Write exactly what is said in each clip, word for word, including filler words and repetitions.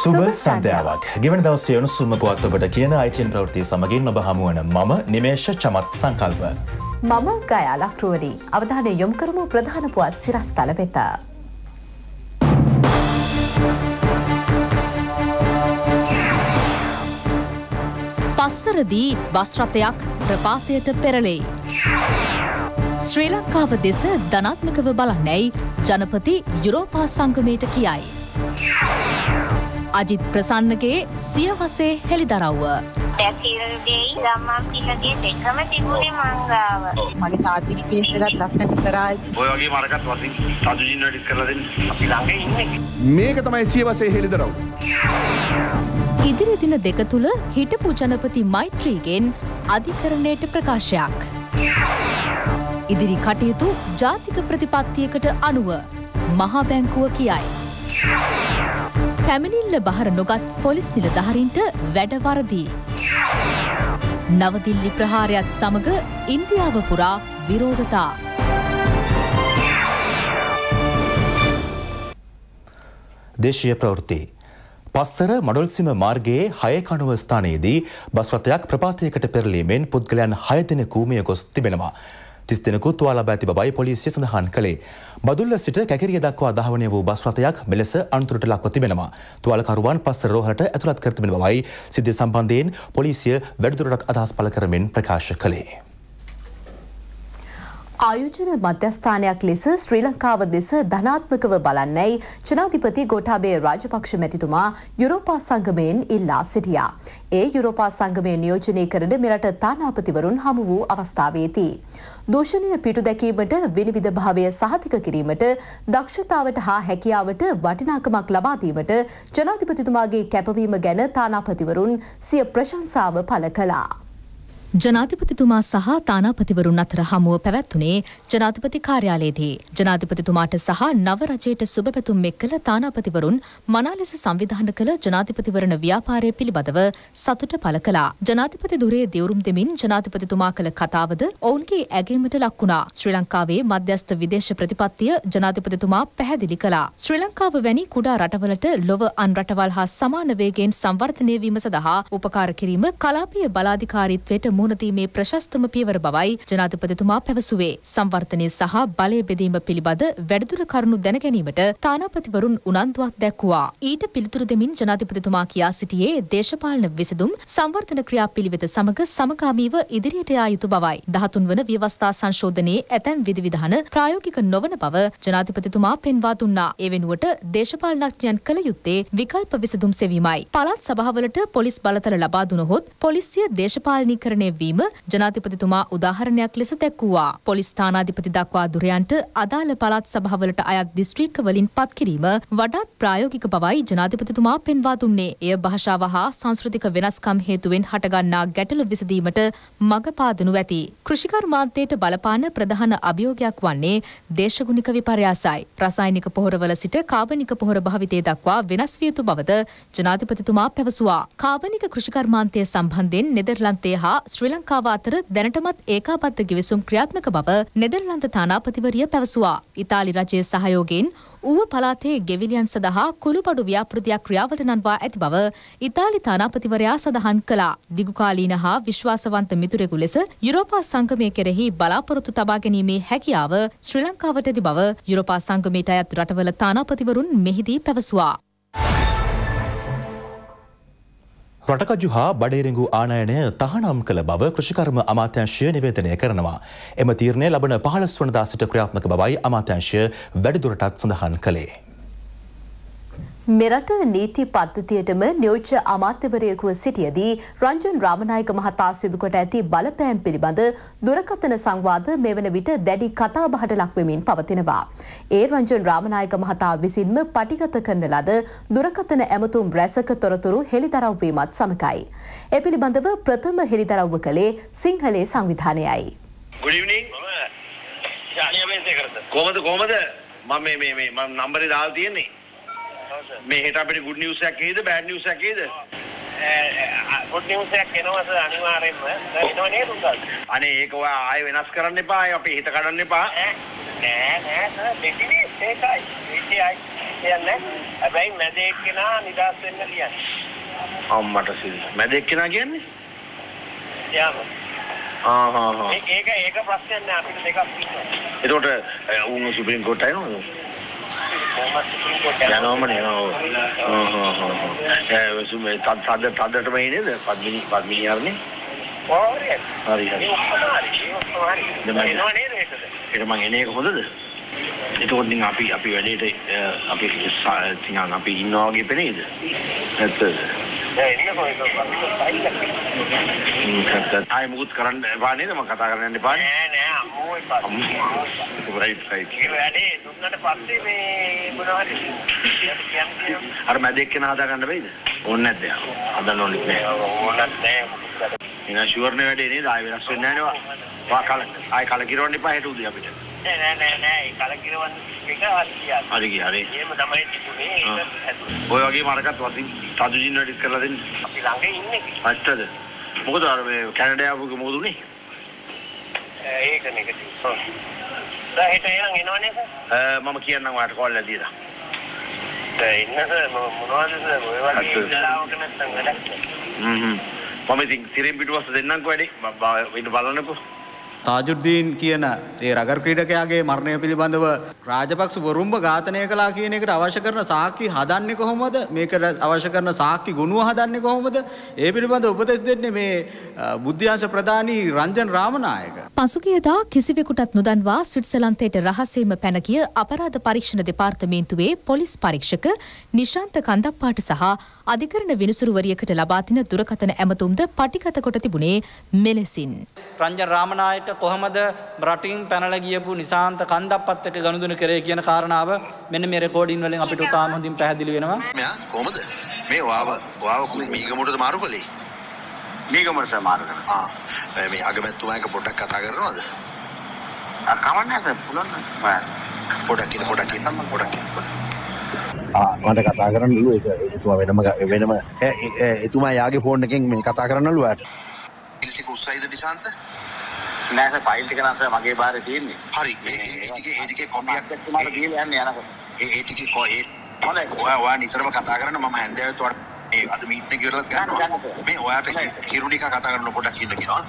සුබ සන්ධ්‍යාවක්. ගෙවන දවසේ උණුසුම පුවත් ඔබට කියන I T N ප්‍රවෘත්ති සමගින් ඔබ හමු වන මම නිමේෂ චමත් සංකල්ප. මම ගයා ලක්රුවනි. අවධානය යොමු කරමු ප්‍රධාන පුවත් සිරස්තල වෙත. පස්සරදී බස් රථයක් ප්‍රපාතයට පෙරළෙයි. ශ්‍රී ලංකාව දෙස ධනාත්මකව බලන්නැයි ජනපති යුරෝපා සංගමයට කියයි. අජිත් ප්‍රසන්නගේ සියවසේ හෙළිදරව්ව. පැතිරගෙයි ගම්මන් පිටගේ දෙකම තිබුණේ මංගාව. මගේ තාත්තිගේ කේස් එකත් ලස්සනට කරා ඉතින්. ඔය වගේ මරකත් වශයෙන් සාදුජින් වැඩි කරලා දෙන්න. අපි ළඟ ඉන්නේ. මේක තමයි සියවසේ හෙළිදරව්. ඉදිරි දින දෙක තුල හිටපු ජනපති මෛත්‍රීගෙන් අධිකරණයට ප්‍රකාශයක්. ඉදිරි කටයුතු ජාතික ප්‍රතිපත්තියකට අනුව මහා බැංකුව කියයි. පැමිණිල්ල බහර නොගත් පොලිස් නිලධාරීන්ට වැඩ වරදී. නවදිල්ලි ප්‍රහාරයත් සමග ඉන්දියාව පුරා විරෝධතා. දේශීය ප්‍රවෘත්ති. පස්සර මඩොල්සිම මාර්ගයේ හය කණුව ස්ථානයේදී බස් රථයක් ප්‍රපාතයකට පෙරළීමෙන් පුද්ගලයන් හය දෙනෙකු මිය ගොස් තිබෙනවා. තිස් දෙනෙකු තුවාල ලබා ඇති බවයි පොලිසිය සඳහන් කළේ. බදුල්ල සිට කැකිරිය දක්වා ධාවනය වූ බස් රථයක් මෙලෙස අනතුරට ලක්ව තිබෙනවා. තුවාලකරුවන් පස්සර රෝහලට ඇතුළත් කර තිබෙන බවයි සිද්ධිය සම්බන්ධයෙන් පොලිසිය වැඩිදුරටත් අදහස් පළ කරමින් ප්‍රකාශ කළේ. ආයෝජන මධ්‍යස්ථානයක් ලෙස ශ්‍රී ලංකාව දෙස ධනාත්මකව බලන්නැයි ජනාධිපති ගෝඨාභය රාජපක්ෂ මැතිතුමා යුරෝපා සංගමයෙන් ඉල්ලා සිටියා. ඒ යුරෝපා සංගමය නියෝජනය කරන මෙරට තානාපතිවරුන් හමු වූ අවස්ථාවේදී දූෂණය පිටු දැකීමට විනිවිද භාවය සහතික කිරීමට දක්ෂතාවට හා හැකියාවට වටිනාකමක් ලබා දීමට ජනාධිපතිතුමාගේ කැපවීම ගැන තානාපතිවරුන් සිය ප්‍රශංසාව පළ කළා. ජනාධිපතිතුමා සහ තානාපතිවරුන් අතර හමුව පැවැත්වුණේ ජනාධිපති කාර්යාලයේදී. ජනාධිපතිතුමාට සහ නව රජයට සුබ පැතුම් එක් කළ තානාපතිවරුන් මනා ලෙස සංවිධානය කළ ජනාධිපතිවරණ ව්‍යාපාරය පිළිබඳව සතුට පළ කළා. ජනාධිපති ධුරයේ දියුරුම් දෙමින් ජනාධිපතිතුමා කළ කතාවද ඔවුන්ගේ ඇගීමට ලක් වුණා. ශ්‍රී ලංකාවේ මධ්‍යස්ථ විදේශ ප්‍රතිපත්තිය ජනාධිපතිතුමා පැහැදිලි කළා. ශ්‍රී ලංකාව වැනි කුඩා රටවලට ලොව අන් රටවල් හා සමාන වේගයෙන් සංවර්ධනය වීම සඳහා උපකාර කිරීම කලාපීය බලාධිකාරීත්වයට මුහුණදීමේ ප්‍රශස්තම පියවර බවයි ජනාධිපතිතුමා පැවසුවේ. සංවර්ධනය සහ බලය බෙදීම පිළිබඳ වැඩිදුර කරුණු දැන ගැනීමට තානාපතිවරුන් උනන්දුවක් දැක්වුවා. ඊට පිළිතුරු දෙමින් ජනාධිපතිතුමා කියා සිටියේ දේශපාලන විසඳුම් සංවර්ධන ක්‍රියාපිළිවෙත සමග සමගාමීව ඉදිරියට යා යුතු බවයි. දහතුන් වන ව්‍යවස්ථා සංශෝධනයේ ඇතැම් විධිවිධාන ප්‍රායෝගික නොවන බව ජනාධිපතිතුමා පෙන්වා දුන්නා. ඒ වෙනුවට දේශපාලනඥයන් කළ යුත්තේ විකල්ප විසඳුම් සෙවීමයි. පළාත් සභාවලට පොලිස් බලතල ලබා දුනහොත් පොලිසිය දේශපාලනීකරණය වීම ජනාධිපතිතුමා උදාහරණයක් ලෙස දැක්වුවා. පොලිස් ස්ථානාධිපති දක්වා දුරයන්ට අදාළ පළාත් සභාවලට අයත් දිස්ත්‍රික්ක වලින් පත් කිරීම වඩාත් ප්‍රායෝගික බවයි ජනාධිපතිතුමා පෙන්වා දුන්නේ. එය භාෂාව හා සංස්කෘතික වෙනස්කම් හේතුවෙන් හටගන්නා ගැටලු විසඳීමට මඟ පාදනු ඇති. කෘෂිකර්මාන්තයට බලපාන ප්‍රධාන අභියෝගයක් වන්නේ දේශගුණික විපර්යාසයි. රසායනික පොහොරවල සිට කාබනික පොහොර භාවිතය දක්වා වෙනස් විය යුතු බවද ජනාධිපතිතුමා පැවසුවා. කාබනික කෘෂිකර්මාන්තය සම්බන්ධයෙන් නෙදර්ලන්තය හා ශ්‍රී ලංකාව අතර දැනටමත් ඒකාබද්ධ ගිවිසුම් ක්‍රියාත්මක බව නෙදර්ලන්ත තානාපතිවරිය පැවසුවා. ඉතාලි රජයේ සහයෝගයෙන් ඌව පළාතේ ගෙවිලියන් සඳහා කුළුබඩු ව්‍යාපෘතියක් ක්‍රියාවට නංවා ඇති බව ඉතාලි තානාපතිවරයා සඳහන් කළා. දිගුකාලීන හා විශ්වාසවන්ත මිතුරෙකු ලෙස යුරෝපා සංගමය කෙරෙහි බලාපොරොත්තු තබා ගැනීමේ හැකියාව ශ්‍රී ලංකාවට ඇති බව යුරෝපා සංගමයට අයත් රටවල තානාපතිවරුන් මෙහිදී පැවසුවා. රටකජු හා බඩේරිඟු ආනයනය තහනම් කළ බව කෘෂිකර්ම අමාත්‍යාංශය නිවේදනය කරනවා. එම තීරණය ලබන පහළොස් වනදා සිට ක්‍රියාත්මක බවයි අමාත්‍යාංශය වැඩිදුරටත් සඳහන් කළේ. මෙරට නීති පද්ධතියටම නියෝජ්‍ය අමාත්‍යවරයෙකුව සිටියදී රංජන් රාමනායක මහතා සිදු කොට ඇති බලපෑම් පිළිබඳ දුරකථන සංවාද මේ වන විට දැඩි කතාබහට ලක්වෙමින් පවතිනවා. ඒ රංජන් රාමනායක මහතා විසින්ම පටිගත කරන ලද දුරකථන ඇමතුම් රැසක තොරතුරු හෙළිදරව් වීමත් සමගයි. ඒ පිළිබඳව ප්‍රථම හෙළිදරව්ව කළේ සිංහලේ සංවිධානයයි. Good evening. කොහමද කොහමද මම මේ මේ මේ මම නම්බරේ දාලා තියෙන්නේ. මේ හෙට අපිට good news එකක් එයිද bad news එකක් එයිද? good news එකක් එනවා සර් අනිවාර්යෙන්ම. එනවා නේද උන්ට? අනේ ඒක ඔය ආයෙ වෙනස් කරන්න එපා. අපි හිත කඩන්න එපා. නෑ නෑ සර් දෙතිනේ ඒකයි. ඒකයි. කියන්නේ හැබැයි මැද එක්කෙනා නිදාස් වෙන්න ලියන්නේ. අම්මට සිල්. මැද එක්කෙනා කියන්නේ? යාම. ආ හා හා. ඒක ඒක ප්‍රශ්නයක් නෑ අපිට දෙකක් තියෙනවා. ඒකට උන් සුප්‍රීම කෝට් යනවද? කොහොමද සුප්‍රීම කෝට් යනවමනේ. ආ හා හා. ඒ සුමේ තත් තද තදට මේ නේද? පද්මිනි පද්මිනි යන්නේ. ඕරේ. හරි හරි. ඒක නෝ නේද ඒකද? ඒක මං එන්නේ කොහොමද? ඒකෝත් නිකන් අපි අපි වැඩේට අපි තියන් අපි ඉන්නවා වගේ පෙනේද? ඇත්තද? ඒ ඉන්න කොහෙද? ආයි මුකුත් කරන්න එපා නේද? මම කතා කරන්න යන්න එපා නෑ නෑ අම්මෝ එපා. Right right. ඒ වැඩේ දුන්නට පස්සේ මේ මොනවද කියන්නේ? අර මැද එක්කෙනා හදා ගන්න බැයිද? ඕනේ නැද්ද යා? හදන්න ඕනෙත් නෑ. ඕනත් නෑ. එන ෂුවර් නේ වැඩේ නේද? ආයි වෙනස් වෙන්නේ නෑ නේ. වා කල ආයි කලකිරවන්න එපා හෙට උදේ අපිට. නෑ නෑ නෑ නෑ ඒ කලකිරවන්න එක හරියට. හරි ගියා හරි. එහෙම තමයි තිබුණේ. ඔය වගේ මාරකත් වදින් තදුජින් වැඩි කරලා දෙන්න. අපි ළඟ ඉන්නේ. ඇත්තද? මොකද අර මේ කැනඩා ආපුක මොකද උනේ? ඒක නෙගටිව්. ඔව්. දැන් හිට එනන් එනවනේ සර්. මම කියන්නම් ඔයාලට කෝල් එකක් දීලා. දැන් ඉන්න සර් මොනවද සර් ඔය වගේ ඉඳලාවක නැත්තම් වැඩක්. හ්ම් හ්ම්. මම ඉතින් තිරෙන් පිටුවස්ස දෙන්නම්කෝ වැඩි. ඉන්න බලන්නකෝ. තාජුද්දීන් කියන ඒ රගර් ක්‍රීඩකයාගේ මරණය පිළිබඳව රාජපක්ෂ වරුම්බ ඝාතනය කළා කියන එකට අවශ්‍ය කරන සාක්ෂි හදන්නේ කොහොමද? මේකට අවශ්‍ය කරන සාක්ෂි ගුණුව හදන්නේ කොහොමද? ඒ පිළිබඳව උපදෙස් දෙන්නේ මේ බුද්ධ්‍යංශ ප්‍රධානී රංජන් රාමනායක. පසුගියදා කිසිවෙකුටත් නොදන්වා ස්විට්සර්ලන්තයට රහසේම පැන ගිය අපරාධ පරීක්ෂණ දෙපාර්තමේන්තුවේ පොලිස් පරීක්ෂක නිශාන්ත කන්දප්පාට සහ අධිකරණ විනිසුරුවරියකට ලබා තින දුරකථන ඇමතුම්ද පටිගත කොට තිබුණේ මෙලෙසින්. රංජන් රාමනායක කොහොමද රටින් පැනලා ගියපු නිශාන්ත කන්දප්පත් එක්ක ගනුදෙනු කරේ කියන කාරණාව මෙන්න මේ රෙකෝඩින් වලින් අපිට තාම හොඳින් පැහැදිලි වෙනවා. මෙයා කොහොමද මේ වාව වාව මීගමුඩට මාරු කළේ? මීගමුඩට මාරු කරා. ආ මේ අගමැතිතුමා එක පොඩ්ඩක් කතා කරනවද? ආ කවන්නේ නැද? පුළුවන් නේද? පොඩ්ඩක් ඉන්න පොඩ්ඩක් ඉන්න පොඩ්ඩක් ඉන්න පොඩ්ඩක්. ආ මට කතා කරන්නලු ඒක එතුමා වෙනම වෙනම එතුමා යාගේ ෆෝන් එකෙන් මේ කතා කරන්නලු යාට. ඉල්ටික උස්සයිද නිශාන්ත? නෑ සර් ෆයිල් ටික නම් සර් මගේ බාරේ තියෙන්නේ. හරි ඒ ඒ ටිකේ ඒ ටිකේ කොපියක් තුමාට දීලා යන්නේ යනකොට. ඒ ඒ ටිකේ කො ඒ ඔයා ඔයා නිතරම කතා කරන මම හැන්දෑවෙත් ඔයාට ඒ අද මීට් එක ඉවරලා ගන්නවා. මේ ඔයාට හිරුනිකා කතා කරන පොඩ්ඩක් ඉන්න කියනවා.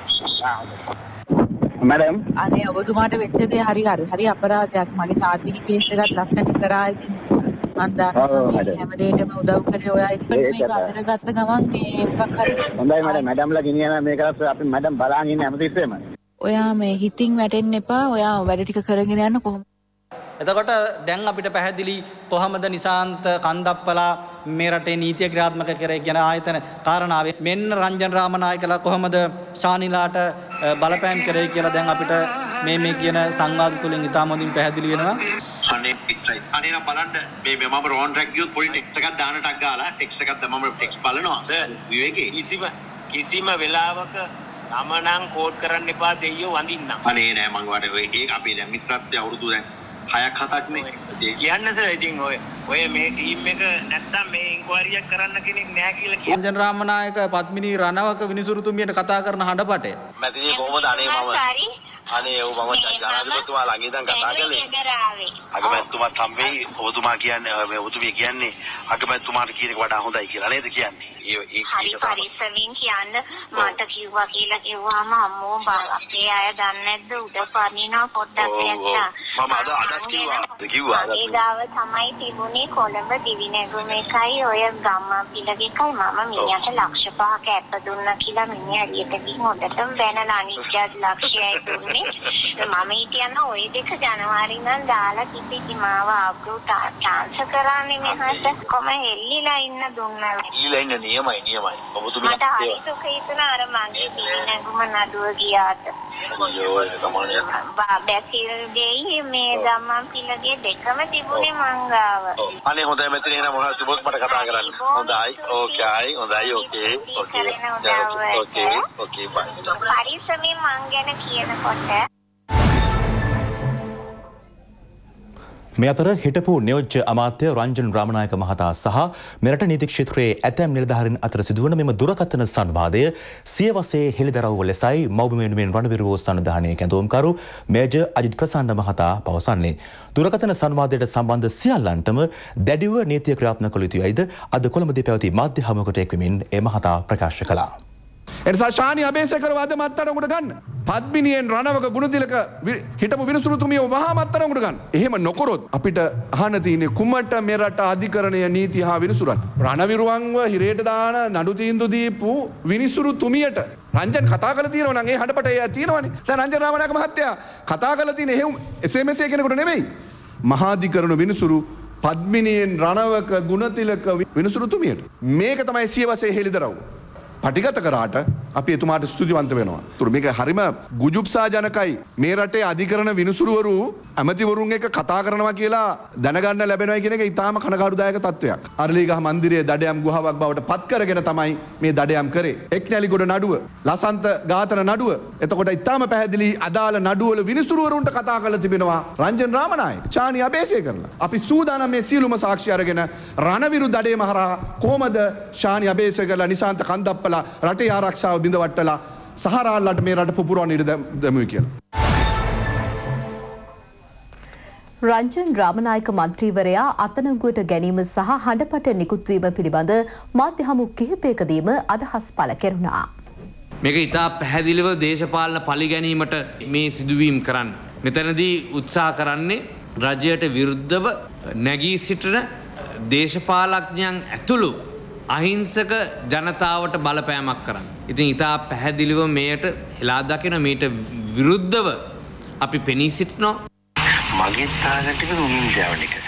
මැඩම් අනේ ඔබතුමාට වෙච්ච දේ හරි හරි හරි අපරාධයක්. මගේ තාත්තිගේ කේස් එකත් ලස්සනට කරා ඉතින් මම දන්නවා හැමදේටම උදව් කරේ ඔයා ඉතින් මේක අදට ගත්ත ගමන් මේ මොකක් හරි හොඳයි මැඩම් මැඩම්ලා ගෙනියන මේකත් අපි මැඩම් බලන් ඉන්නේ හැමතිස්සෙම. ඔයා මේ හිතින් වැටෙන්න එපා. ඔයා වැඩ ටික කරගෙන යන්න කොහොමද? එතකොට දැන් අපිට පැහැදිලි කොහොමද නිශාන්ත කන්දප්පලා මේ රටේ නීතිය ක්‍රියාත්මක කරේ කියන ආයතන කාරණාවේ මෙන්න රංජන් රාමනායකලා කොහොමද ශානිලාට බලපෑම් කරේ කියලා දැන් අපිට මේ මේ කියන සංවාද තුලින් ඉතාම හොඳින් පැහැදිලි වෙනවා. අනේ පිටයි. අනේ නම් බලන්න මේ මම රෝන් ට්‍රැක් ගියොත් පොඩි ටෙක්ස්ට් එකක් දාන්නටක් ගාලා ටෙක්ස්ට් එකක් දැම්මම ටෙක්ස්ට් බලනවා. විවේකේ කිසිම කිසිම වෙලාවක තමනම් කෝඩ් කරන්න එපා දෙයියෝ වඳින්න. අනේ නෑ මං වාට ඔය ඒක අපේ දැන් මිත්‍රත්වය අවුරුදු දැන් හයක් හතක් නේ. කියන්න සර් ඉතින් ඔය ඔය මේ ටීම් එක නැත්තම් මේ ඉන්ක්වයරියක් කරන්න කෙනෙක් නෑ කියලා කියන. රංජන් රාමනායක පත්මිනී රණවක විනිසුරුතුමියට කතා කරන හඬපටය. මැතිණිය කොහොමද අනේ මම අනේ ඔව් මම ජනාධිපතිතුමා ළඟ ඉඳන් කතා කළේ. අගමැතිතුමා සම්මේ ඔබතුමා කියන්නේ මේ ඔබතුමිය කියන්නේ අගමැතිතුමාට කියන එක වඩා හොඳයි කියලා නේද කියන්නේ? ඒ ඒ හරි පරිස්සමින් කියන්න මට කිව්වා කියලා කිව්වම අම්මෝ අපේ අය දන්නේ නැද්ද උඩ පනිනවා පොඩ්ඩක් නැත්තා. මම අද අදත් කිව්වා. කිව්වා. ඒ ගාව තමයි තිබුණේ කොළඹ දිවිනැගුම එකයි ඔය ගම්මාපිලගේ එකයි මම මිනිහට ලක්ෂ පහක ඇප දුන්නා කියලා මිනිහා එළියට ගිහින් හොඳටම වැනලා අනිත්‍යත් ලක්ෂයයි දුන්නේ. මම හිතන්නේ ওই දෙක ජනවාරි නම් දාලා කිසි මාව අප්‍රූව් ට්‍රාන්ස්ෆර් කරන්නේ මෙහාට කොම හෙල්ලිලා ඉන්න දුන්නා. හෙල්ලිලා ඉන්න නියමයි නියමයි. ඔබතුමිය මට හරි දුක හිතුණා අර මගේ දිවිනැගුම නඩුව ගියාට. අයියෝ ඒක තමයි. බැසිල් දෙයි මේ ගම්මාපිලගේ දෙකම තිබුණේ මංගාව. අනේ හොඳයි මෙතන එන මොනවද තිබුණත් මට කතා කරන්න. හොඳයි. ඕකේයි. හොඳයි. ඕකේ. ඕකේ. ඕකේ. ඕකේ බයි. පරිස්සමින් මං ගැන කියනකොට මේ අතර හිටපු නියෝජ්‍ය අමාත්‍ය රංජන් රාමනායක මහතා සහ මෙරට නීති ක්ෂේත්‍රයේ ඇතැම් නිලධාරීන් අතර සිදුවන මෙම දුරකථන සංවාදය සියවසේ හෙළිදරව් ලෙසයි මව්බිම වෙනුවෙන් රණවිරුවෝ සංවිධානයේ කැඳවුම්කරු මේජර් අජිත් ප්‍රසන්න මහතා පවසන්නේ. දුරකථන සංවාදයට සම්බන්ධ සියල්ලන්ටම දැඩිව නීතිය ක්‍රියාත්මක කළ යුතුයයිද අද කොළඹදී පැවති මාධ්‍ය හමුවකට එක්වමින් ඒ මහතා ප්‍රකාශ කළා. එනිසා ශානි අබේසේකර වද මත්තරංගුට ගන්න. පද්මිනියෙන් රණවක ගුණතිලක හිටපු විනිසුරුතුමියව වහා මත්තරංගුට ගන්න. එහෙම නොකරොත් අපිට අහන්න තියෙන්නේ කුමට මෙරට අධිකරණය නීති හා විනිසුරන්. රණවිරුවන්ව හිරේට දාන නඩු තීන්දුව දීපු විනිසුරුතුමියට රංජන් කතා කරලා තියෙනවා නම් ඒ හඬපට ඒ තියෙනවනේ. දැන් රංජන් රාමනායක මහත්තයා කතා කරලා තියෙන එහෙම එස් එම් එස් කෙනෙකුට නෙමෙයි. මහාධිකරණ විනිසුරු පද්මිනියෙන් රණවක ගුණතිලක විනිසුරුතුමියට. මේක තමයි සියවසේ හෙළිදරව්. පටිගත කරාට අපි එතුමාට ස්තුතිවන්ත වෙනවා. තුර මේක හරිම ගුජුප්සාජනකයි. මේ රටේ අධිකරණ විනිසුරුවරු ඇමතිවරුන් එක්ක කතා කරනවා කියලා දැනගන්න ලැබෙනවා කියන එක ඉතාම කනගාටුදායක තත්වයක්. අරලිගහ මන්දිරයේ දඩයම් ගුහාවක් බවට පත් කරගෙන තමයි මේ දඩයම් කරේ. එක්නැලිගොඩ නඩුව, ලසන්ත ඝාතන නඩුව. එතකොට ඉතාම පැහැදිලි අදාළ නඩුවල විනිසුරුවරුන්ට කතා කරලා තිබෙනවා රංජන් රාමනායක, ශානි අබේසේකරලා. අපි සූදානම් මේ සියලුම සාක්ෂි අරගෙන රණවිරු දඩේම හරහා කොහොමද ශානි අබේසේකරලා නිසාන්ත කන්දප්ප රටේ ආරක්ෂාව බිඳවට්ටලා සහරාල්ලට මේ රට පුපුරවන්න ඉඩ දෙමුයි කියලා. රංජන් රාමනායක මන්ත්‍රීවරයා අත්අඩංගුවට ගැනීම සහ හඬපට නිකුත්වීම පිළිබඳ මාධ්‍ය හමු කිහිපයකදීම අදහස් පළ කෙරුණා. මේක ඉතා පැහැදිලිව දේශපාලන පරිගැනීමට මේ සිදුවීම් කරන්න. මෙතනදී උත්සාහ කරන්නේ රජයට විරුද්ධව නැගී සිටින දේශපාලඥයන් ඇතුළු අහිංසක ජනතාවට බලපෑමක් කරන්න. ඉතින් ඉතා පැහැදිලිව මේට හෙලා දකින මේට විරුද්ධව අපි පෙනී සිටිනවා. මගේ තාගට් එක දුමින් යවන එක.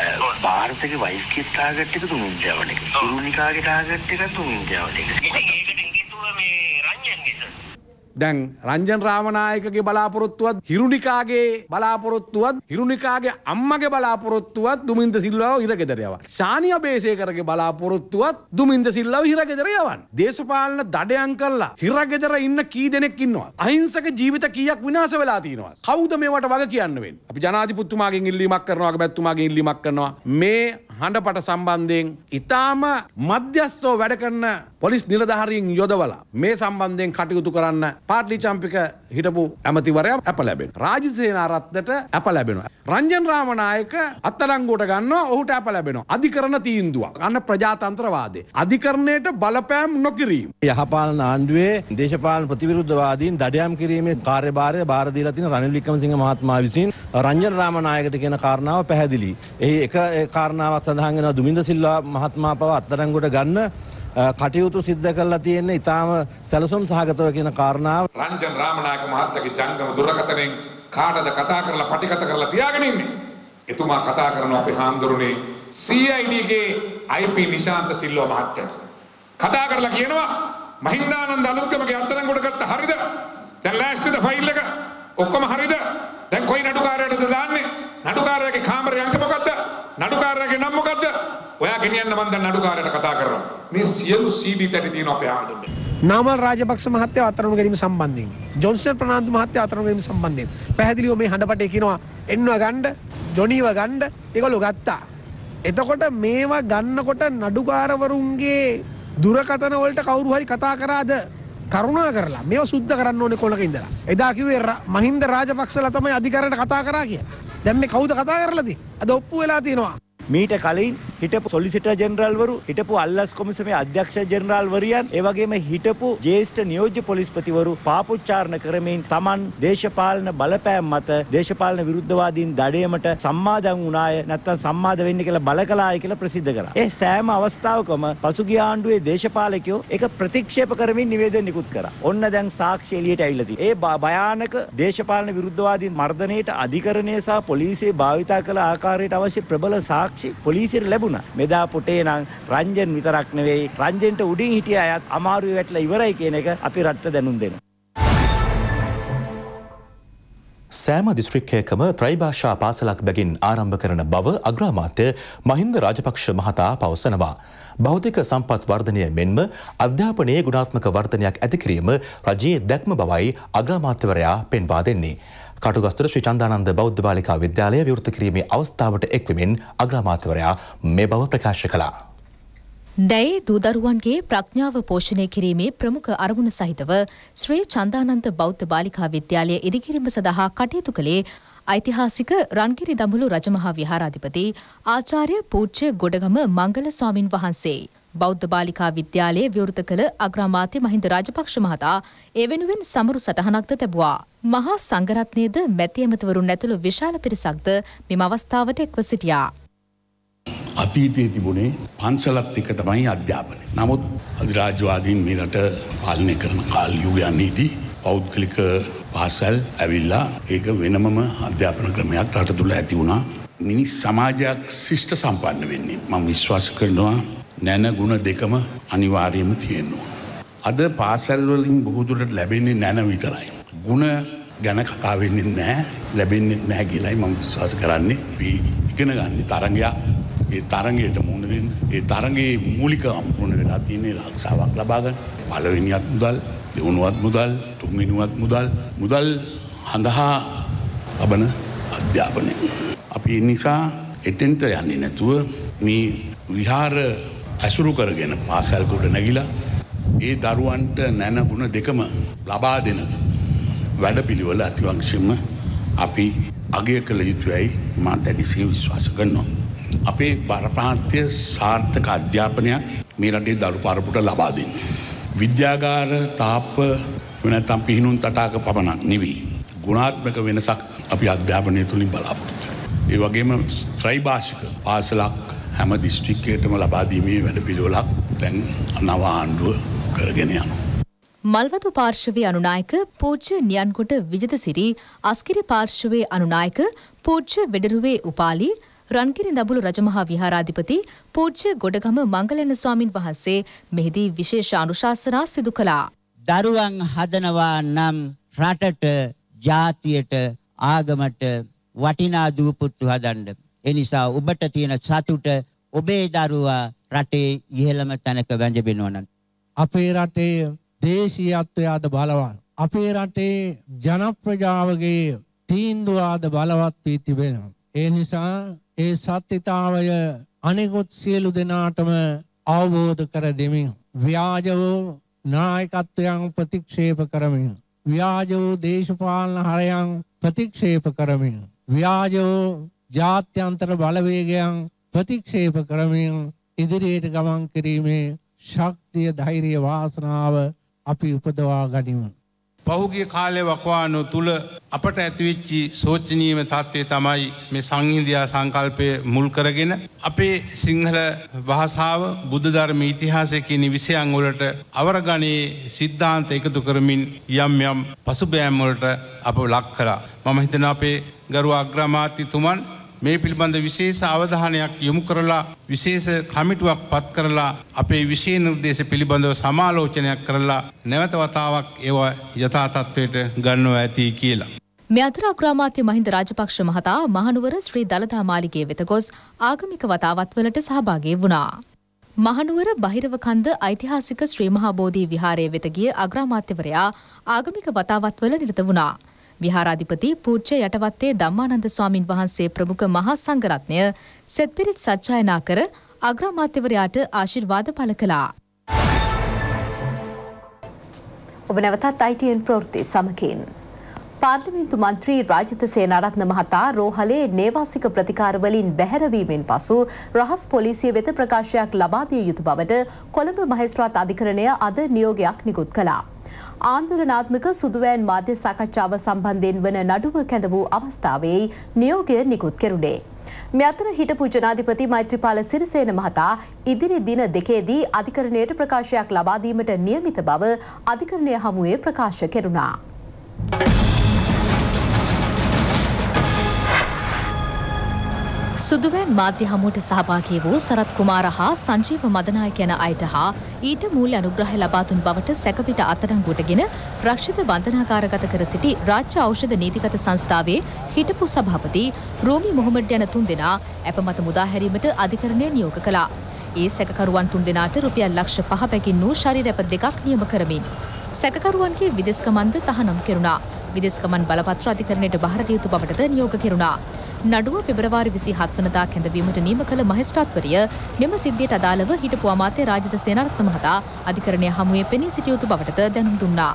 ಭಾರತගේ වයිස්ගේ තාගට් එක දුමින් යවන එක. කුරුනිකාගේ තාගට් එක දුමින් යවන එක. ඉතින් ඒකට හේතුව මේ රංජන්ගේ දැන් රංජන් රාමනායකගේ බලාපොරොත්තුවත් හිරුනිකාගේ බලාපොරොත්තුවත් හිරුනිකාගේ අම්මගේ බලාපොරොත්තුවත් දුමින්ද සිල්වාව හිරගෙදර යවන්න. ශානි අබේසේකරගේ බලාපොරොත්තුවත් දුමින්ද සිල්වාව හිරගෙදර යවන්න. දේශපාලන දඩයන් කළා හිරගෙදර ඉන්න කී දෙනෙක් ඉන්නවා. අහිංසක ජීවිත කීයක් විනාශ වෙලා තියෙනවා. කවුද මේවට වග කියන්න වෙන්නේ? අපි ජනාධිපතිතුමාගෙන් ඉල්ලීමක් කරනවා, අගමැතිතුමාගෙන් ඉල්ලීමක් කරනවා. මේ හඬපට සම්බන්ධයෙන් ඊටාම මධ්‍යස්ථව වැඩ කරන පොලිස් නිලධාරීන් යොදවලා මේ සම්බන්ධයෙන් කටයුතු කරන්න පාටලි චම්පික හිටපු ඇමතිවරයා අප ලැබෙනවා. රාජසේනාරත්නට අප ලැබෙනවා. රංජන් රාමනායක අත්අඩංගුවට ගන්නවා, ඔහුට අප ලැබෙනවා. අධිකරණ තීන්දුවක්. අන්න ප්‍රජාතන්ත්‍රවාදය. අධිකරණයට බලපෑම් නොකිරීම. යහපාලන ආණ්ඩුවේ දේශපාලන ප්‍රතිවිරුද්ධවාදීන් දඩයම් කිරීමේ කාර්යභාරය බාර දීලා තියෙන රනිල් වික්‍රමසිංහ මහත්මයා විසින් රංජන් රාමනායකට කියන කාරණාව පැහැදිලි. එහි එක කාරණාවක් සඳහන් වෙනවා දුමින්ද සිල්වා මහත්මයා පව අත්අඩංගුවට ගන්න කටයුතු සිද්ධ කරලා තියෙන්නේ ඊටාම සැලසුම් සහගතව කියන කාරණාව. රංජන් රාමනායක මහත්තයාගේ ජංගම දුරකථනයෙන් කාටද කතා කරලා පටිගත කරලා තියාගෙන ඉන්නේ? එතුමා කතා කරනවා අපේ හාමුදුරනේ සී අයි ඩී ගේ අයි පී නිශාන්ත සිල්වා මහත්තයාට. කතා කරලා කියනවා මහින්දානන්ද අලුත්ගමගේ අත්අඩංගුවට ගත්ත හරිද? දැන් ලෑස්තිද ෆයිල් එක? ඔක්කොම හරිද? දැන් කොයි නඩුකාරයටද දාන්නේ? නඩුකාරයාගේ කාමරේ අංක මොකද්ද? නඩුකාරයාගේ නම මොකද්ද? ඔයා ගෙනියන්න මම දැන් නඩුකාරයට කතා කරනවා. මේ සියලු සී ඩී තැටි තියෙනවා අපේ ආණ්ඩුවේ. නාමල් රාජපක්ෂ මහත්තයා අත්අඩංගුවට ගැනීම සම්බන්ධයෙන් ජොන්සන් ප්‍රනාන්දු මහත්තයා අත්අඩංගුවට ගැනීම සම්බන්ධයෙන් පැහැදිලිව මේ හඬපටේ කියනවා එන්නව ගන්න, ජොනීව ගන්න ඒගොල්ලෝ ගත්තා. එතකොට මේවා ගන්නකොට නඩුකාරවරුන්ගේ දුරකථන වලට කවුරු හරි කතා කරාද? කරුණා කරලා මේව සුද්ධ කරන්න ඕනේ කොලක ඉඳලා. එදා කිව්වේ මහින්ද රාජපක්ෂලා තමයි අධිකාරයට කතා කරා කියලා. දැන් මේ කවුද කතා කරලා තියෙන්නේ? අද ඔප්පු වෙලා තියෙනවා. මීට කලින් හිටපු සොලිසිටර් ජෙනරාල්වරු, හිටපු අල්ලස් කොමිසමේ අධ්‍යක්ෂ ජෙනරාල්වරියන්, ඒ වගේම හිටපු ජ්‍යෙෂ්ඨ නියෝජ්‍ය පොලිස්පතිවරු පාපොච්චාරණ කරමින් Taman දේශපාලන බලපෑම් මත දේශපාලන විරුද්ධවාදීන් දඩයමට සම්මාදම් වුණාය, නැත්නම් සම්මාද වෙන්න කියලා බල කළාය කියලා ප්‍රසිද්ධ කරා. ඒ සෑම අවස්ථාවකම පසුගිය ආණ්ඩුවේ දේශපාලකයෝ ඒක ප්‍රතික්ෂේප කරමින් නිවේදන නිකුත් කරා. ඔන්න දැන් සාක්ෂි එළියට ඇවිල්ලා තියෙනවා. ඒ භයානක දේශපාලන විරුද්ධවාදීන් මර්ධනයට අධිකරණය සහ පොලිසිය භාවිතා කළ ආකාරයට අවශ්‍ය ප්‍රබල සාක්ෂි පොලිසියට ලැබුණා. මෙදා පුටේ නම් රංජන් විතරක් නෙවෙයි, රංජන්ට උඩින් හිටිය අයත් අමාරුවේ වැටලා ඉවරයි කියන එක අපි රටට දැනුම් දෙනවා. සෑම දිස්ත්‍රික්කයකම ත්‍රිභාෂා පාසලක් බැගින් ආරම්භ කරන බව අග්‍රාමාත්‍ය මහින්ද රාජපක්ෂ මහතා පවසනවා. භෞතික සම්පත් වර්ධනය මෙන්ම අධ්‍යාපනයේ ගුණාත්මක වර්ධනයක් ඇති කිරීම රජයේ දැක්ම බවයි අග්‍රාමාත්‍යවරයා පෙන්වා දෙන්නේ. කටුගස්තුර ශ්‍රී චන්දානන්ද බෞද්ධ බාලිකා විද්‍යාලය විවෘත කිරීමේ අවස්ථාවට එක්වෙමින් අග්‍රාමාත්‍යවරයා මේ බව ප්‍රකාශ කළා. දැයේ දූදරුවන්ගේ ප්‍රඥාව පෝෂණය කිරීමේ ප්‍රමුඛ අරමුණ සහිතව ශ්‍රී චන්දානන්ද බෞද්ධ බාලිකා විද්‍යාලය ඉදිකිරීම සඳහා කටයුතු කළේ ඓතිහාසික රන්ගිරි දඹුලු රජමහා විහාරාධිපති ආචාර්ය පූජ්‍ය ගොඩගම මංගල ස්වාමින් වහන්සේ. බෞද්ධ බාලිකා විද්‍යාලයේ විවෘත කළ අග්‍රාමාත්‍ය මහින්ද රාජපක්ෂ මහතා ඒ වෙනුවෙන් සමරු සටහනක්ද තැබුවා. මහා සංඝරත්නයේද මැති ඇමතිවරුන් ඇතුළු විශාල පිරිසක්ද මෙම අවස්ථාවට එක්ව සිටියා. අතීතයේ තිබුණේ පන්සලත් එක්ක තමයි අධ්‍යාපනය. නමුත් අධිරාජ්‍යවාදීන් මේ රට පාලනය කරන කාල යුගයන්හිදී පෞද්ගලික පාසල් ඇවිල්ලා ඒක වෙනමම අධ්‍යාපන ක්‍රමයක් රට තුළ ඇති වුණා. මිනිස් සමාජයක් ශිෂ්ට සම්පන්න වෙන්නේ මම විශ්වාස කරනවා නැන ගුණ දෙකම අනිවාර්යයෙන්ම තියෙනවා. අද පාසල් වලින් බොහෝ දුරට ලැබෙන්නේ නැන විතරයි. ගුණ ගැන කතා වෙන්නේ නැහැ, ලැබෙන්නේ නැහැ කියලායි මම විශ්වාස කරන්නේ. අපි ඉගෙන ගන්න තරංගයක් ඒ තරංගයට මුහුණ දෙන්න. ඒ තරංගයේ මූලික අම්පුණ වෙලා තියෙන්නේ ආරක්ෂාවක් ලබා ගන්න. පළවෙනියත් මුදල්, දෙවනුවත් මුදල්, තුන්වෙනිවත් මුදල්, මුදල් හඳහා ලබන අධ්‍යාපනය. අපි ඒ නිසා එතෙන්ට යන්නේ නැතුව මේ විහාර ඇසුරු කරගෙන පාසල් කොට නැගිලා ඒ දරුවන්ට නැන ගුණ දෙකම ලබා දෙන වැඩපිළිවෙල අතිවංශයෙන්ම අපි අගය කළ යුතුයි මා දැඩිසේ විශ්වාස කරනවා. අපේ බරපතල සාර්ථක අධ්‍යාපනයක් මේ රටේ දරු පරපුරට ලබා දෙන්න. විද්‍යාගාර තාප්ප වෙනතම් පිහිනුම් තටාක පමණක් නෙවෙයි. ගුණාත්මක වෙනසක් අපි අධ්‍යාපනය තුලින් බලාපොරොත්තු වෙනවා. ඒ වගේම ත්‍රිභාෂික පාසලක් හැම දිස්ත්‍රික්කයකටම ලබා දීමේ වැඩපිළිවෙලක් දැන් නව ආණ්ඩුව කරගෙන යනවා. මල්වතු පාර්ශවයේ අනුනායක පූජ්‍ය නියන්කොට විජිතසිරි, අස්කිරි පාර්ශවයේ අනුනායක පූජ්‍ය වෙඩරුවේ උපාලි, රන්ගිරි දඹුලු රජමහා විහාරාධිපති පූජ්‍ය ගොඩගම මංගලයන් ස්වාමින් වහන්සේ මෙහිදී විශේෂ අනුශාසනා සිදු කළා. දරුවන් හදනවා නම් රටට, ජාතියට, ආගමට වටිනා දූපුත්තු හදන්න. ඒ නිසා ඔබට තියෙන සතුට ඔබේ දරුවා රටේ ඉහළම තැනක වැඳෙනවා. අපේ රටේ දේශීයත්වය අද බලවත්. අපේ රටේ ජනප්‍රජාවගේ තීන්දුව අද බලවත් වී තිබෙනවා. ඒ නිසා ඒ සත්‍යතාවය අනෙකුත් සියලු දෙනාටම අවබෝධ කර දෙමින් ව්‍යාජ වූ නායකත්වයන් ප්‍රතික්ෂේප කරමින්, ව්‍යාජ වූ දේශපාලන හරයන් ප්‍රතික්ෂේප කරමින්, ව්‍යාජ වූ ජාත්‍යන්තර බලවේගයන් ප්‍රතික්ෂේප කරමින් ඉදිරියට ගමන් කිරීමේ ශක්තිය, ධෛර්ය, වාසනාව අපි උපදවා ගනිමු. පහුගිය කාලේ වකවානු තුල අපට ඇතිවෙච්ච සෝචනීයම තත්ත්වය තමයි මේ සංහිඳියා සංකල්පය මුල් කරගෙන අපේ සිංහල භාෂාව, බුද්ධ ධර්ම ඉතිහාසය කියන විෂයන් වලට අවරගණේ සිද්ධාන්ත එකතු කරමින් යම් යම් පසුබෑම් වලට අප ලක් කළා. මම හිතනවා අපේ ගරු අග්‍රාමාත්‍යතුමන් මේ පිළිබඳ විශේෂ අවධානයක් යොමු කරලා විශේෂ කමිටුවක් පත් කරලා අපේ විශේෂ නිර්දේශ පිළිබඳව සමාලෝචනයක් කරලා නැවත වතාවක් ඒවා යථා තත්ත්වයට ගන්නවා ඇති කියලා. මේ අතර අග්‍රාමාත්‍ය මහින්ද රාජපක්ෂ මහතා මහනුවර ශ්‍රී දළදා මාලිගයේ වෙත ගොස් ආගමික වතාවත්වලට සහභාගී වුණා. මහනුවර බහිරව කන්ද ඓතිහාසික ශ්‍රී මහා බෝධි විහාරයේ වෙත ගිය අග්‍රාමාත්‍යවරයා ආගමික වතාවත්වල නිරත වුණා. විහාරාධිපති පූජ්‍ය යටවත්තේ ධම්මානන්ද ස්වාමින් වහන්සේ ප්‍රමුඛ මහා සංඝරත්නය සෙත්පිරිත් සජ්ජායනා කර අග්‍රාමාත්‍යවරයාට ආශිර්වාද පළ කළා. ඔබ නැවතත් I T N ප්‍රවෘත්ති සමගින්. පාර්ලිමේන්තු මන්ත්‍රී රාජිත සේනාරත්න මහතා රෝහලේ නේවාසික ප්‍රතිකාර වලින් බැහැරවීමෙන් පසු රහස් පොලිසිය වෙත ප්‍රකාශයක් ලබා දිය යුතු බවට කොළඹ මහේස්ත්‍රාත් අධිකරණය අද නියෝගයක් නිකුත් කළා. ආන්දෝලනාත්මක සුදුවෑන් මාධ්‍ය සාකච්ඡාව සම්බන්ධයෙන් වන නඩුව කැඳ වූ අවස්ථාවේ නියෝගය නිකුත් කෙරුණේ. මේ අතර හිටපු ජනාධිපති මෛත්‍රීපාල සිරිසේන මහතා ඉදිරි දින දෙකේදී අධිකරණයට ප්‍රකාශයක් ලබා දීමට නියමිත බව අධිකරණය හමුවේ ප්‍රකාශ කෙරුණා. සුදුවෑන් මාධ්‍ය හමුවට සහභාගී වූ සරත් කුමාර හා සංජීව මදනායක යන අයට හා ඊට මූල්‍ය අනුග්‍රහය ලබා දුන් බවට සැකපිට අත්අඩංගුවටගෙන රක්ෂිත බන්ධනාගාරගත කර සිටි රාජ්‍ය ඖෂධ නීතිගත සංස්ථාවේ හිටපු සභාපති රෝමි මොහොමඩ් යන තුන්දෙනා අපමත මුදා හැරීමට අධිකරණය නියෝග කළා. ඒ සැකකරුවන් තුන්දෙනාට රුපියල් ලක්ෂ පහ බැගින් වූ ශරීරැප දෙකක් නියම කරමින් සැකකරුවන්ගේ විදෙස් කමන්ද තහනම් කෙරුණා. විදේශ ගමන් බලපත්‍ර අධිකරණයට බහර දිය යුතු බවටද නියෝග කෙරුණා. නඩුව පෙබරවාරි විසිහත් වනදා කැඳවීමට නියම කළ මහේස්ත්‍රාත්වරිය මෙම සිද්ධියට අදාළව හිටපු අමාත්‍ය රාජිත සේනාරත්න මහතා අධිකරණය හමුවේ පෙනී සිටිය යුතු බවටද දැනුම් දුන්නා.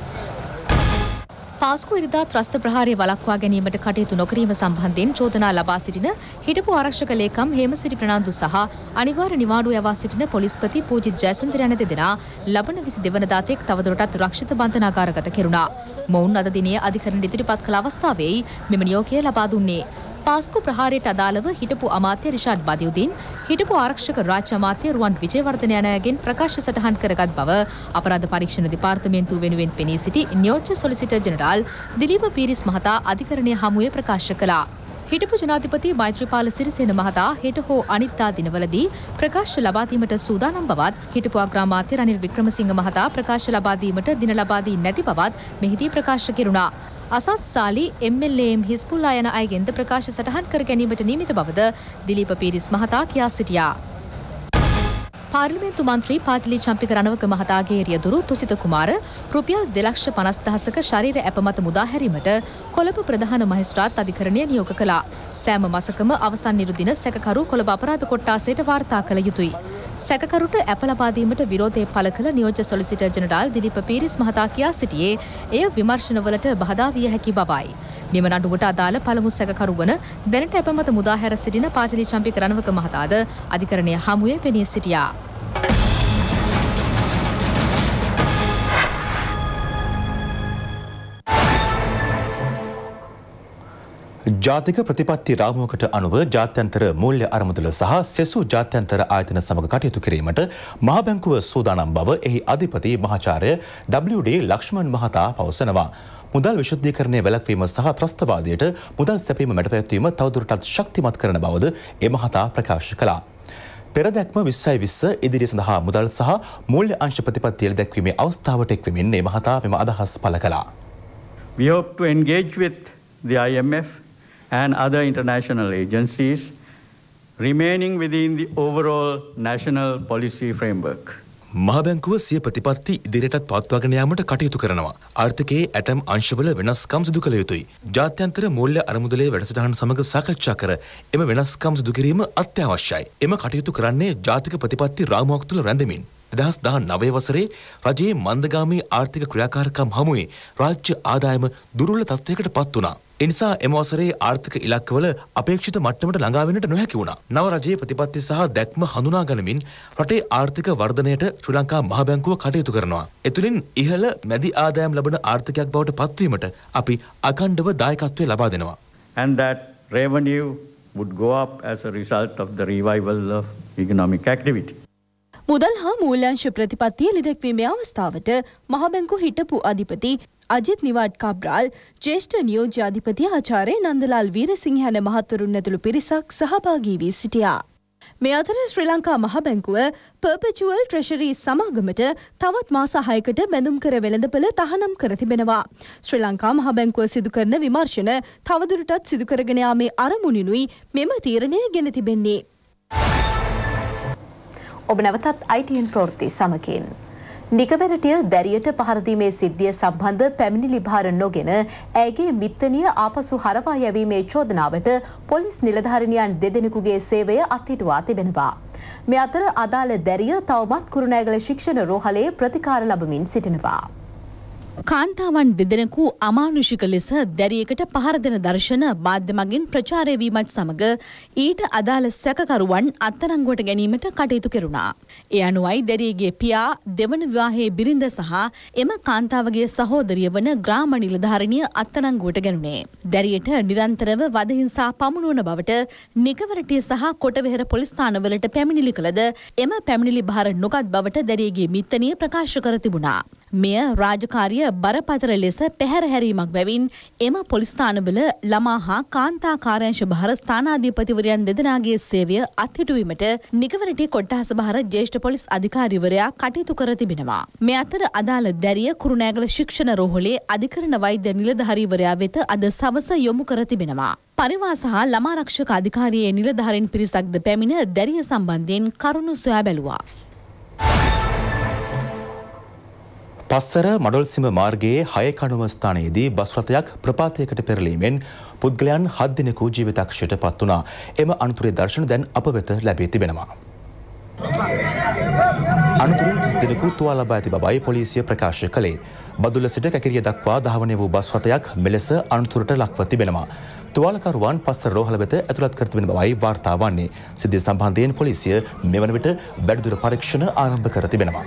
පාස්කු ඉරිදා ත්‍රස්ත ප්‍රහාරය වළක්වා ගැනීමට කටයුතු නොකිරීම සම්බන්ධයෙන් චෝදනා ලබා සිටින හිටපු ආරක්ෂක ලේකම් හේමසිරි ප්‍රනාන්දු සහ අනිවාර්ය නිවාඩුව යවා සිටින පොලිස්පති පූජිත් ජයසුන්දර යන දෙදෙනා ලබන විසිදෙක වෙනිදාතෙක් තවදුරටත් රක්ෂිත බන්ධනාගාරගත කෙරුණා. මොවුන් අද දිනේ අධිකරණයට ඉදිරිපත් කළ අවස්ථාවේ මෙම නියෝගය ලබා දුන්නේ. පාස්කු ප්‍රහාරයට අදාළව හිටපු අමාත්‍ය රිෂාඩ් බදියුදීන් හිටපු ආරක්ෂක රාජ්‍ය අමාත්‍ය රුවන් විජේවර්ධන යන අයගෙන් ප්‍රකාශ සටහන් කරගත් බව අපරාධ පරීක්ෂණ දෙපාර්තමේන්තුව වෙනුවෙන් පෙනී සිටි නියෝජ්‍ය සොලිසිටර් ජෙනරාල් දිලීප පීරිස් මහතා අධිකරණය හමුවේ ප්‍රකාශ කළා. හිටපු ජනාධිපති මෛත්‍රීපාල සිරිසේන මහතා හෙට හෝ අනිත්දා දිනවලදී ප්‍රකාශ ලබා දීමට සූදානම් බවත් හිටපු අග්‍රාමාත්‍ය රනිල් වික්‍රමසිංහ මහතා ප්‍රකාශ ලබා දීමට දින ලබා දී නැති බවත් මෙහිදී ප්‍රකාශ කෙරුණා. අසත් සාලි එම් එල් ඒ එම් හිස්පුල්ලා යන අයගෙන්ද ප්‍රකාශ සටහන් කර ගැනීමට නියමිත බවද දිලීප පීරිස් මහතා කියා සිටියා. පාර්ලිමේන්තු මන්ත්‍රී පාටිලි චම්පික රණවක මහතාගේ රියදුරු තුසිත කුමාර රුපියල් දෙලක්ෂ පනස් දහසක ශරීර ඇප මත මුදා හැරීමට කොළඹ ප්‍රධාන මහේස්ත්‍රාත් අධිකරණය නියෝග කළා. සෑම මාසකම අවසන් නිරු දින සැකකරු කොළඹ අපරාධ කොට්ටාසයට වාර්තා කළ යුතුයි. සැකකරුට ඇප ලබා දීමට විරෝධය පළ කළ නියෝජ්‍ය සොලිසිටර් ජෙනරාල් දිලීප පීරිස් මහතා කියා සිටියේ එය විමර්ශනවලට බහදා විය හැකි බවයි. මෙම නඩුවට අදාළ පළමු සැකකරු වන දැනට ඇප මත මුදා හැර සිටින පාටිලි චම්පික රණවක මහතාද අධිකරණය හමුවේ පෙනී සිටියා. ජාතික ප්‍රතිපත්ති රාමුවකට අනුව ජාත්‍යන්තර මූල්‍ය අරමුදල සහ සෙසු ජාත්‍යන්තර ආයතන සමග කටයුතු කිරීමට මහ බැංකුව සූදානම් බව එහි අධිපති මහාචාර්ය ඩබ්ලිව් ඩී ලක්ෂ්මන් මහතා පවසනවා. මුදල් විශුද්ධීකරණය වැළැක්වීම සහ ත්‍රස්තවාදයට මුදල් සැපීම මැඩපැවැත්වීම තවදුරටත් ශක්තිමත් කරන බවද ඒ මහතා ප්‍රකාශ කළා. පෙරදැක්ම විස්සයි විස්ස ඉදිරිය සඳහා මුදල් සහ මූල්‍ය අංශ ප්‍රතිපත්තිය දැක්වීමේ අවස්ථාවට එක්වෙමින් මේ මහතා මෙම අදහස් පළ කළා. We hope to engage with the I M F and other international agencies remaining within the overall national policy framework. මහ බැංකුව සිය ප්‍රතිපත්ති ඉදිරියටත් පවත්වාගෙන යාමට කටයුතු කරනවා. ආර්ථිකයේ ඇතැම් අංශවල වෙනස්කම් සිදු කළ යුතුයි. ජාත්‍යන්තර මූල්‍ය අරමුදලේ වැඩසටහන සමග සාකච්ඡා කර එම වෙනස්කම් සිදු කිරීම අත්‍යවශ්‍යයි. එම කටයුතු කරන්නේ ජාතික ප්‍රතිපත්ති රාමුවක් තුළ රැඳෙමින්. දෙදහස් දහනවය වසරේ රජයේ මන්දගාමී ආර්ථික ක්‍රියාකාරකම් හමුවේ රාජ්‍ය ආදායම දුර්වල තත්ත්වයකට පත් වුණා. එනිසා එම වසරේ ආර්ථික ඉලක්කවල අපේක්ෂිත මට්ටමට ළඟා වෙන්නට නොහැකි වුණා. නව රජයේ ප්‍රතිපත්ති සහ දැක්ම හඳුනා ගනිමින් රටේ ආර්ථික වර්ධනයට ශ්‍රී ලංකා මහ බැංකුව කටයුතු කරනවා. එතුලින් ඉහළ මැදි ආදායම් ලබන ආර්ථිකයක් බවට පත්වීමට අපි අඛණ්ඩව දායකත්වය ලබා දෙනවා. And that revenue would go up as a result of the revival of economic activity. මුදල් හා මූල්‍යංශ ප්‍රතිපත්තිය ලිදැක්වීමේ අවස්ථාවට මහ බැංකුව හිටපු අධිපති අජිත් නිවාඩ් කාබ්‍රාල්, ජ්‍යෙෂ්ඨ නියෝජ්‍ය අධිපති ආචාර්ය නන්දලාල් වීරසිංහ යන මහත්වරුන් ඇතුළු පිරිසක් සහභාගී වී සිටියා. මේ අතර ශ්‍රී ලංකා මහ බැංකුව පර්පෙචුවල් ට්‍රෙෂරි සමාගමට තවත් මාස හයකට බැඳුම් කර වෙළඳපළ තහනම් කර තිබෙනවා. ශ්‍රී ලංකා මහ බැංකුව සිදු කරන විමර්ශන තවදුරටත් සිදු කරගෙන යාමේ අරමුණිනුයි මෙම තීරණය ගෙන තිබෙන්නේ. ඔබ නැවතත් I T N ප්‍රවෘත්ති සමගින් නිකවැරටිය දැරියට පහර දීමේ සිද්ධිය සම්බන්ධ පැමිණිලි භාර නොගෙන ඇයගේ මිත්තණිය ආපසු හරවා යැවීමේ චෝදනාවට පොලිස් නිලධාරිනියන් දෙදෙනෙකුගේ සේවය අත්හිටුවා තිබෙනවා. මේ අතර අදාළ දැරිය තවමත් කුරුණෑගල ශික්ෂණ රෝහලේ ප්‍රතිකාර ලබමින් සිටිනවා. කාන්තාවන් දෙදෙනෙකු අමානුෂික ලෙස දැරියකට පහර දෙන දර්ශන මාධ්‍ය මගින් ප්‍රචාරය වීමත් සමග ඊට අදාළ සැකකරුවන් අත්අඩංගුවට ගැනීමට කටයුතු කෙරුණා. ඒ අනුවයි දැරියගේ පියා දෙවන විවාහයේ බිරිඳ සහ එම කාන්තාවගේ සහෝදරිය වන ග්‍රාම නිලධාරිනිය අත්අඩංගුවට ගැනුණේ. දැරියට නිරන්තරව වද හිංසා පමුණුවන බවට නිකවරටිය සහ කොටවෙහෙර පොලිස් ස්ථානවලට පැමිණිලි කළද එම පැමිණිලි භාර නොගත් බවට දැරියගේ මිත්තණිය ප්‍රකාශ කර තිබුණා. මෙය රාජකාරිය බරපතල ලෙස පැහැර හැරීමක් බැවින් එම පොලිස් ස්ථානවල ළමා හා කාන්තා කාර්යාංශ භාර ස්ථානාධිපතිවරයන් දෙදෙනාගේ සේවය අත්හිටුවීමට නිකවරටි කොට්ටාස භාර ජ්‍යෙෂ්ඨ පොලිස් අධිකාරිවරයා කටයුතු කර තිබෙනවා. මේ අතර අදාළ දැරිය කුරුණෑගල ශික්ෂණ රෝහලේ අධිකරණ වෛද්‍ය නිලධාරීවරයා වෙත අද සවස යොමු කර තිබෙනවා. පරිවාස හා ළමා රක්ෂක අධිකාරියේ නිලධාරීන් පිරිසක්ද පැමිණ දැරිය සම්බන්ධයෙන් කරුණු සොයා බැලුවා. පස්සර මඩොල්සිම මාර්ගයේ හය කණුව ස්ථානයේදී බස් රථයක් ප්‍රපාතයකට පෙරලීමෙන් පුද්ගලයන් හත් දිනකු ජීවිතක්ෂයට පත් වුණා. එම අනතුරේ දර්ශන දැන් අප වෙත ලැබී තිබෙනවා. අනතුරින් දිනකු තුවාල ලබා ඇති බවයි පොලිසිය ප්‍රකාශ කළේ. බදුල්ල සිට කැකිරිය දක්වා ධාවනය වූ බස් රථයක් මෙලෙස අනතුරට ලක්ව තිබෙනවා. තුවාලකරුවන් පස්සර රෝහල වෙත ඇතුළත් කර තිබෙන බවයි වාර්තා වන්නේ. සිද්ධිය සම්බන්ධයෙන් පොලිසිය මෙවන විට වැඩිදුර පරීක්ෂණ ආරම්භ කර තිබෙනවා.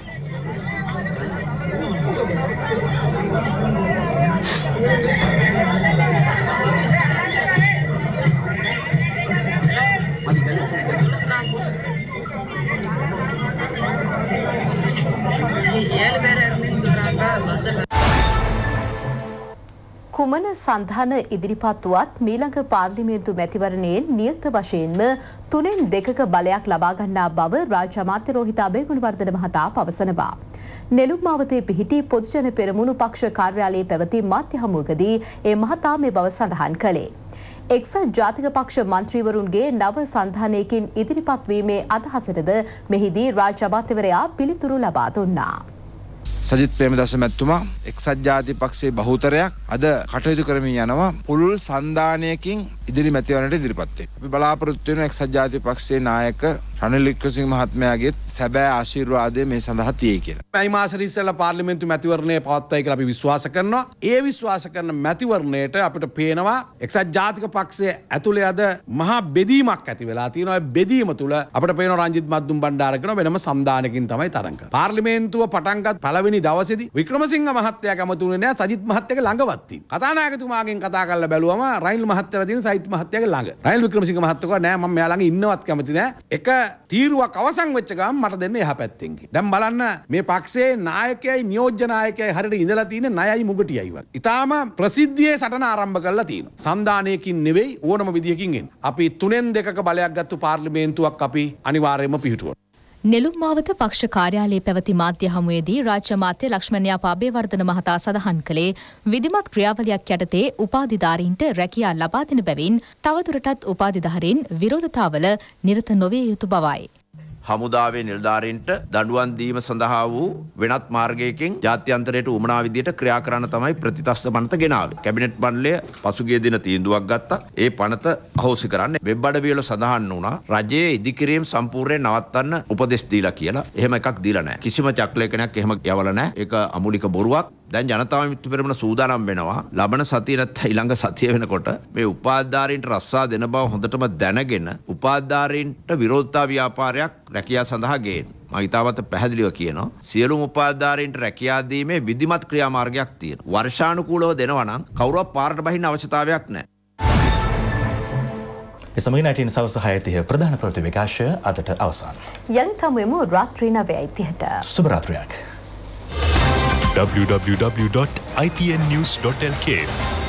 කුමන සන්ධාන ඉදිරිපත් වුවත් මීළඟ පාර්ලිමේන්තු මැතිවරණයෙන් නියත වශයෙන්ම තුනෙන් දෙකක බලයක් ලබා ගන්නා බව රාජ්‍ය අමාත්‍ය රෝහිත අබේගුණවර්ධන මහතා පවසනවා. නෙළුම් මාවතේ පිහිටි පොදුජන පෙරමුණු පක්ෂ කාර්යාලයේ පැවති මාධ්‍ය හමුවකදී ඒ මහතා මේ බව සඳහන් කළේ. එක්සත් ජාතික පක්ෂ මන්ත්‍රීවරුන්ගේ නව සන්ධානයකින් ඉදිරිපත් වීමේ අදහසටද මෙහිදී රාජ්‍ය අමාත්‍යවරයා පිළිතුරු ලබා දුන්නා. සජිත් ප්‍රේමදාස මැතිතුමා එක්සත් ජාතික පක්ෂයේ බහුතරයක් අද කටයුතු කරමින් යනවා පුළුල් සන්ධානයකින් ඉදිරි මැතිවරණයට ඉදිරිපත් වෙන්න. අපි බලාපොරොත්තු වෙන එක්සත් ජාතික පක්ෂයේ නායක රනිල් වික්‍රමසිංහ මහත්මයාගේ සැබෑ ආශිර්වාදය මේ සඳහා තියෙයි කියලා. මේ මාසෙ ඉස්සෙල්ලා පාර්ලිමේන්තු මැතිවරණය පවත්වයි කියලා අපි විශ්වාස කරනවා. ඒ විශ්වාස කරන මැතිවරණයට අපිට පේනවා එක්සත් ජාතික පක්ෂයේ ඇතුලේ අද මහා බෙදීමක් ඇති වෙලා තියෙනවා. ඒ බෙදීම තුල අපිට පේනවා රංජිත් මද්දුම් බණ්ඩාර කරන වෙනම සම්දානකින් තමයි තරඟ කරන්නේ. පාර්ලිමේන්තුව පටන් ගත් පළවෙනි දවසේදී වික්‍රමසිංහ මහත්තයා කැමතුනේ නැහැ සජිත් මහත්තයාගේ ළඟවත් තියෙන. කතානායකතුමාගෙන් කතා කරලා බැලුවම රනිල් මහත්තයාලා තියෙන සජිත් මහත්තයාගේ ළඟ. රනිල් වික්‍රමසිංහ මහත්තයා කිව්වා නෑ මම මෙයා ළඟ ඉන්නවත් කැමති නෑ. එක තීරුවක් අවසන් වෙච්ච ගමන් මට දෙන්න එහා පැත්තෙන් කියලා. දැන් බලන්න මේ පක්ෂයේ නායකයයි නියෝජ්‍ය නායකයයි හරියට ඉඳලා තියෙන ණයයි මුගටියයිවත්. ඊටාම ප්‍රසිද්ධියේ සටන ආරම්භ කරලා තියෙනවා. සම්දානයකින් නෙවෙයි ඕනම විදියකින් එන්නේ. අපි තුනෙන් දෙකක බලයක් ගත්තු පාර්ලිමේන්තුවක් අපි අනිවාර්යයෙන්ම පිහිටුවනවා. නෙළුම් මාවත පක්ෂ කාර්යාලයේ පැවති මාධ්‍ය හමුවේදී රාජ්‍ය අමාත්‍ය ලක්ෂ්මන් යාපා අබේවර්ධන මහතා සඳහන් කළේ විධිමත් ක්‍රියාවලියක් යටතේ උපාධිධාරීන්ට රැකියා ලබා දෙන බැවින් තවදුරටත් උපාධිධාරීන් විරෝධතාවල නිරත නොවිය යුතු බවයි. හමුදාවේ නිලධාරීන්ට දඬුවම් දීම සඳහා වූ වෙනත් මාර්ගයකින් ජාත්‍යන්තරයට උමනා විදියට ක්‍රියා කරන්න තමයි ප්‍රතිතස්ස පනත ගෙනාවේ. කැබිනට් මණ්ඩලය පසුගිය දින තීන්දුවක් ගත්තා. ඒ පනත අහෝසි කරන්න වෙබ් අඩවිවල සඳහන් වුණා රජයේ ඉදිකිරීම සම්පූර්ණයෙන් නවත්තන්න උපදෙස් දීලා කියලා. එහෙම එකක් දීලා නැහැ. කිසිම චක්ලේඛනයක් එහෙම යවලා නැහැ. ඒක අමූලික බොරුවක්. දැන් ජනතා විමුක්ති පෙරමුණ සූදානම් වෙනවා ලබන සතිය නැත්නම් ඊළඟ සතිය වෙනකොට මේ උපාධිධාරීන්ට රස්සා දෙන බව හොඳටම දැනගෙන උපාධිධාරීන්ට විරෝධතා ව්‍යාපාරයක් රැකියාව සඳහා ගේන්න. මම ඊටමත් පැහැදිලිව කියනවා සියලුම උපාධිධාරීන්ට රැකියාව දීමේ විධිමත් ක්‍රියාමාර්ගයක් තියෙනවා. වර්ෂානුකූලව දෙනවා නම් කවුරුවත් පාරට බහින්න අවශ්‍යතාවයක් නැහැ. එසමගින් අයිටීන් සවස් හය තිහ ප්‍රධාන ප්‍රවෘත්ති විකාශය අදට අවසන්. යලිත් හමුවෙමු රාත්‍රී නවයයි තිහට. සුබ රාත්‍රියක්. w w w dot i t n news dot l k